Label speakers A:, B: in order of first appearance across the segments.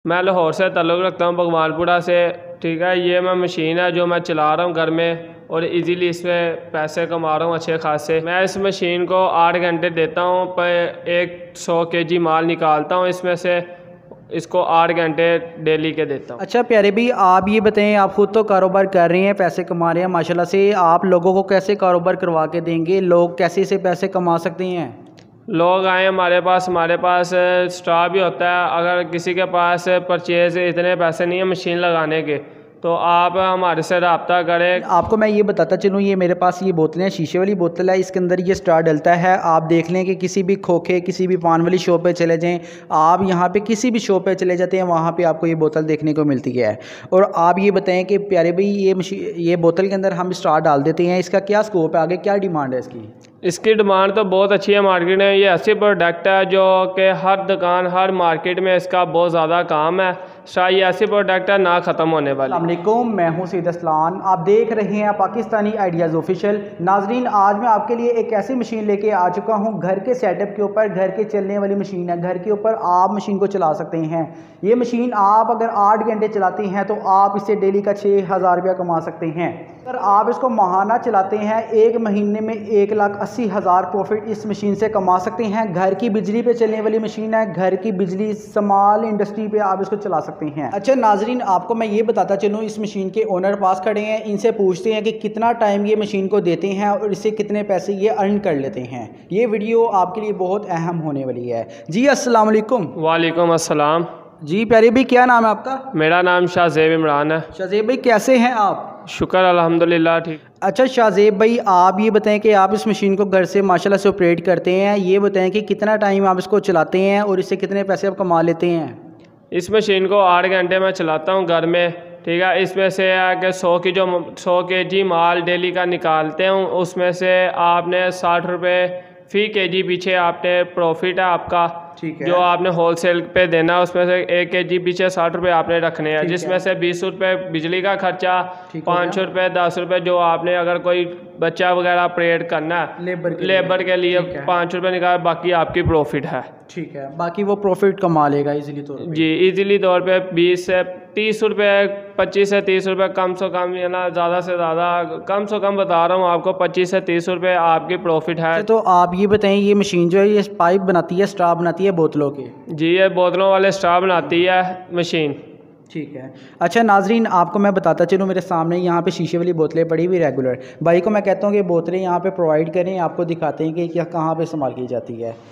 A: मैं लाहौर से ताल्लुक़ रखता हूँ, भगवानपुरा से। ठीक है, ये मैं मशीन है जो मैं चला रहा हूँ घर में और इजीली इसमें पैसे कमा रहा हूँ अच्छे खासे। मैं इस मशीन को 8 घंटे देता हूँ पर 100 kg माल निकालता हूँ इसमें से। इसको 8 घंटे डेली के देता हूँ।
B: अच्छा प्यारे भाई, आप ये बताएं, आप खुद तो कारोबार कर रहे हैं, पैसे कमा रहे हैं माशाल्लाह से, आप लोगों को कैसे कारोबार करवा के देंगे? लोग कैसे से पैसे कमा सकते हैं?
A: लोग आए हमारे पास स्टाफ भी होता है। अगर किसी के पास परचेज़ इतने पैसे नहीं है मशीन लगाने के, तो आप हमारे से रब्ता करें।
B: आपको मैं ये बताता चलूँ, ये मेरे पास ये बोतलें, शीशे वाली बोतल है, इसके अंदर ये स्टार डलता है। आप देख लें कि किसी भी खोखे, किसी भी पान वाली शॉप पे चले जाएं, आप यहाँ पे किसी भी शॉप पे चले जाते हैं, वहाँ पे आपको ये बोतल देखने को मिलती है। और आप ये बताएं कि प्यारे भाई, ये बोतल के अंदर हम स्टार डाल देते हैं, इसका क्या स्कोप है, आगे क्या डिमांड है इसकी?
A: इसकी डिमांड तो बहुत अच्छी है मार्केट में। ये ऐसी प्रोडक्ट है जो कि हर दुकान, हर मार्केट में इसका बहुत ज़्यादा काम है। शायद ये ऐसी प्रोडक्ट है ना ख़त्म होने वाली।
B: अस्सलाम वालेकुम, मैं हूं सईद असलान, आप देख रहे हैं पाकिस्तानी आइडियाज़ ऑफिशियल। नाजरीन, आज मैं आपके लिए एक ऐसी मशीन लेके आ चुका हूं, घर के सेटअप के ऊपर, घर के चलने वाली मशीन है। घर के ऊपर आप मशीन को चला सकते हैं। ये मशीन आप अगर 8 घंटे चलाते हैं तो आप इससे डेली का 6000 रुपया कमा सकते हैं। अगर आप इसको माहाना चलाते हैं, एक महीने में 1,80,000 प्रॉफिट इस मशीन से कमा सकते हैं। घर की बिजली पे चलने वाली मशीन है, घर की बिजली स्मॉल इंडस्ट्री पे आप इसको चला सकते हैं। अच्छा नाजरीन, आपको मैं ये बताता चलूँ, इस मशीन के ओनर पास खड़े हैं, इनसे पूछते हैं कि कितना टाइम ये मशीन को देते हैं और इससे कितने पैसे ये अर्न कर लेते हैं। ये वीडियो आपके लिए बहुत अहम होने वाली है। जी अस्सलाम वालेकुम।
A: वालेकुम अस्सलाम।
B: जी प्यारे भाई, क्या नाम है आपका?
A: मेरा नाम शाहज़ेब इमरान है।
B: शाहज़ेब भाई, कैसे हैं आप?
A: शुक्र अल्हम्दुलिल्लाह, ठीक।
B: अच्छा शाहज़ेब भाई, आप ये बताएं कि आप इस मशीन को घर से माशाल्लाह से ऑपरेट करते हैं, ये बताएं कि कितना टाइम आप इसको चलाते हैं और इससे कितने पैसे आप कमा लेते हैं?
A: इस मशीन को 8 घंटे में चलाता हूँ घर में। ठीक है, इसमें से है कि 100 kg माल डेली का निकालते हूँ। उसमें से आपने 60 रुपये फ़ी kg पीछे आपने प्रॉफिट है आपका,
B: ठीक है,
A: जो आपने होलसेल पे देना है। उसमें से 1 kg पीछे 60 रुपये आपने रखने हैं, जिसमें से 20 रुपये बिजली का खर्चा, 500 रुपये, 10 रुपये जो आपने अगर कोई बच्चा वगैरह ऑपरेट करना है लेबर के लिए 5 रुपये निकाल, बाकी आपकी प्रॉफिट है।
B: ठीक है, बाकी वो प्रॉफिट कमा लेगा इजीली तौर पे।
A: जी, इजीली तौर पे 20 से 30 रुपये, 25 से 30 रुपये कम से कम, या ना ज़्यादा से ज़्यादा, कम से कम बता रहा हूँ आपको, 25 से 30 रुपये आपकी प्रॉफिट है।
B: तो आप ये बताएं, ये मशीन जो है ये पाइप बनाती है, स्ट्रॉ बनाती है बोतलों के?
A: जी, ये बोतलों वाले स्ट्रॉ बनाती है मशीन।
B: ठीक है। अच्छा नाजरीन, आपको मैं बताता चलूँ, मेरे सामने यहाँ पे शीशे वाली बोतलें पड़ी हुई रेगुलर। भाई को मैं कहता हूँ कि बोतलें यहाँ पे प्रोवाइड करें, आपको दिखाते हैं कि क्या कहाँ पे इस्तेमाल की जाती है।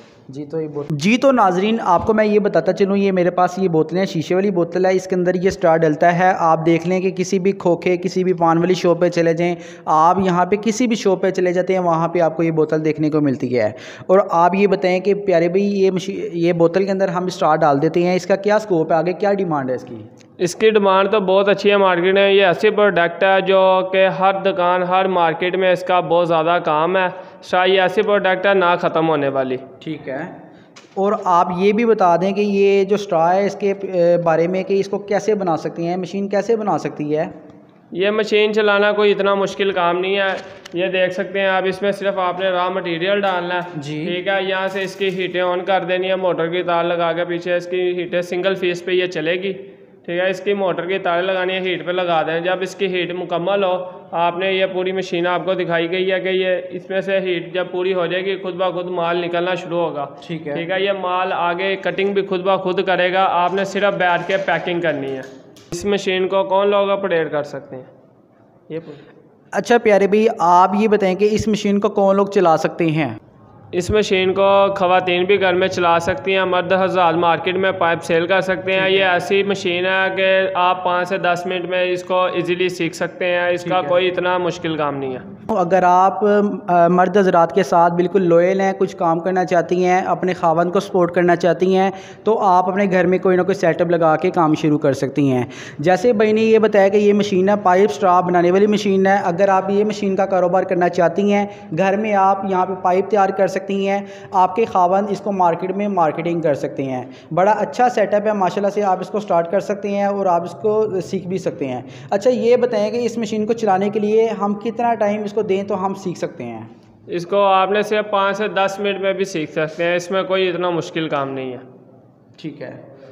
B: जी तो नाजरीन, आपको मैं ये बताता चलूँ, ये मेरे पास ये बोतलें, शीशे वाली बोतल है, इसके अंदर ये स्टार डलता है। आप देख लें कि किसी भी खोखे, किसी भी पान वाली शॉप पे चले जाएं, आप यहाँ पे किसी भी शॉप पे चले जाते हैं, वहाँ पे आपको ये बोतल देखने को मिलती है। और आप ये बताएं कि प्यारे भाई, ये बोतल के अंदर हम स्टार डाल देते हैं, इसका क्या स्कोप है, आगे क्या डिमांड है इसकी?
A: इसकी डिमांड तो बहुत अच्छी है मार्केट में। ये ऐसी प्रोडक्ट है जो कि हर दुकान, हर मार्केट में इसका बहुत ज़्यादा काम है। शायद ये ऐसी प्रोडक्ट है ना ख़त्म होने वाली।
B: ठीक है। और आप ये भी बता दें कि ये जो स्ट्रॉ है इसके बारे में, कि इसको कैसे बना सकती हैं, मशीन कैसे बना सकती है?
A: ये मशीन चलाना कोई इतना मुश्किल काम नहीं है। ये देख सकते हैं आप, इसमें सिर्फ आपने रॉ मटेरियल डालना है।
B: जी,
A: ठीक है, यहाँ से इसकी हीटें ऑन कर देनी है, मोटर की तार लगा के पीछे इसकी हीटें सिंगल फेस पे ये चलेगी। ठीक है, इसकी मोटर की तार लगानी है, हीट पे लगा दें। जब इसकी हीट मुकम्मल हो, आपने ये पूरी मशीन आपको दिखाई गई है कि ये इसमें से हीट जब पूरी हो जाएगी, खुद ब खुद माल निकलना शुरू होगा।
B: ठीक है।
A: ठीक है, ये माल आगे कटिंग भी खुद ब खुद करेगा, आपने सिर्फ बैठ के पैकिंग करनी है। इस मशीन को कौन लोग ऑपरेट कर सकते हैं ये?
B: अच्छा प्यारे भाई, आप ये बताएं कि इस मशीन को कौन लोग चला सकते हैं?
A: इस मशीन को ख़वातीन भी घर में चला सकती हैं, मर्द हज़रात मार्केट में पाइप सेल कर सकते हैं। ये ऐसी मशीन है कि आप 5 से 10 मिनट में इसको इजीली सीख सकते हैं। इसका कोई इतना मुश्किल काम नहीं है।
B: अगर आप मर्द हज़रात के साथ बिल्कुल लॉयल हैं, कुछ काम करना चाहती हैं, अपने खावंद को सपोर्ट करना चाहती हैं, तो आप अपने घर में कोई ना कोई सेटअप लगा के काम शुरू कर सकती हैं। जैसे भाई ने ये बताया कि ये मशीन है पाइप स्ट्रॉ बनाने वाली मशीन है। अगर आप ये मशीन का कारोबार करना चाहती हैं, घर में आप यहाँ पे पाइप तैयार कर सकती हैं, आपके खावंद इसको मार्केट में मार्केटिंग कर सकते हैं। बड़ा अच्छा सेटअप है माशाल्लाह से, आप इसको स्टार्ट कर सकते हैं और आप इसको सीख भी सकते हैं। अच्छा ये बताएं कि इस मशीन को चलाने के लिए हम कितना टाइम इसको दें तो हम सीख सकते हैं?
A: इसको आपने सिर्फ 5 से 10 मिनट में भी सीख सकते हैं, इसमें कोई इतना मुश्किल काम नहीं है।
B: ठीक है।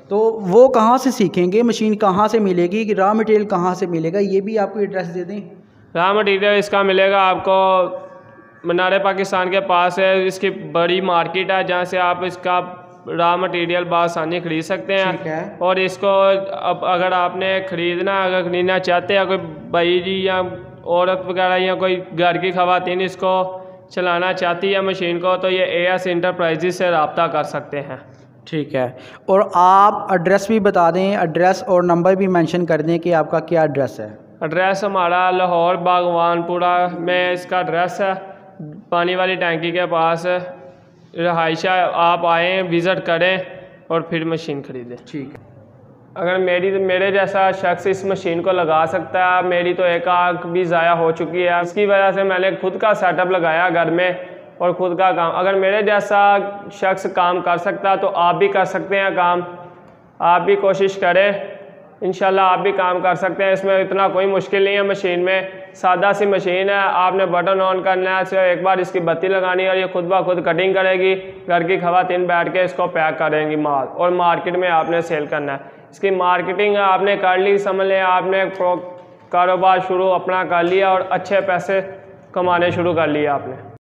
B: तो वो कहाँ से सीखेंगे, मशीन कहाँ से मिलेगी, कि रॉ मटेरियल कहाँ से मिलेगा, ये भी आपको एड्रेस दे दें।
A: रॉ मटेरियल इसका मिलेगा आपको मीनार पाकिस्तान के पास है, इसकी बड़ी मार्केट है जहाँ से आप इसका रॉ मटेरियल बआसानी खरीद सकते हैं। और इसको अब अगर आपने खरीदना चाहते हैं, कोई भाई जी या औरत वगैरह या कोई घर की ख़वातीन इसको चलाना चाहती है मशीन को, तो ये AS इंटरप्राइजेज से रब्ता कर सकते हैं।
B: ठीक है, और आप एड्रेस भी बता दें, एड्रेस और नंबर भी मेंशन कर दें कि आपका क्या एड्रेस है।
A: एड्रेस हमारा लाहौर बागवानपुरा में इसका एड्रेस है, पानी वाली टैंकी के पास रहाइशा। आप आएँ, विज़िट करें और फिर मशीन ख़रीदें।
B: ठीक है।
A: अगर मेरे जैसा शख्स इस मशीन को लगा सकता है, मेरी तो एक आँख भी ज़ाया हो चुकी है, इसकी वजह से मैंने खुद का सेटअप लगाया घर में और ख़ुद का काम। अगर मेरे जैसा शख्स काम कर सकता है तो आप भी कर सकते हैं काम। आप भी कोशिश करें, इंशाल्लाह आप भी काम कर सकते हैं। इसमें इतना कोई मुश्किल नहीं है। मशीन में सादा सी मशीन है, आपने बटन ऑन करना है, सिर्फ एक बार इसकी बत्ती लगानी है और ये खुद ब खुद कटिंग करेगी। घर की ख़वातीन बैठ के इसको पैक करेंगी माल, और मार्केट में आपने सेल करना है। इसकी मार्केटिंग आपने कर ली, समझ लें आपने कारोबार शुरू अपना कर लिया और अच्छे पैसे कमाने शुरू कर लिए आपने।